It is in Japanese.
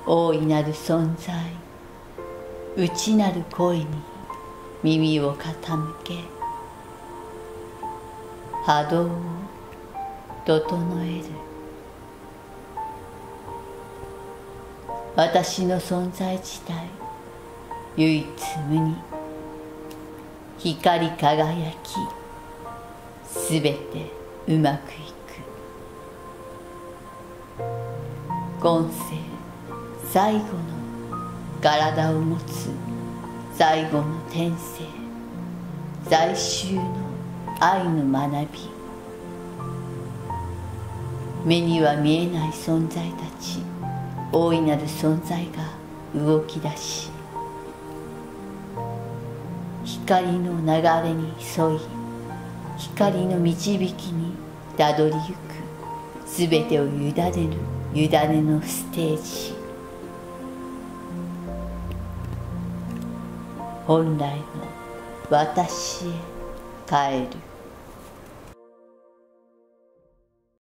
大いなる存在、内なる声に耳を傾け、波動を整える。私の存在自体、唯一無二、光り輝き、すべてうまくいく。今世最後の体を持つ最後の天性、在周の愛の学び。目には見えない存在たち、大いなる存在が動き出し、光の流れに沿い、光の導きにたどりゆく、すべてを委ねる委ねのステージ。本来の私へ帰る。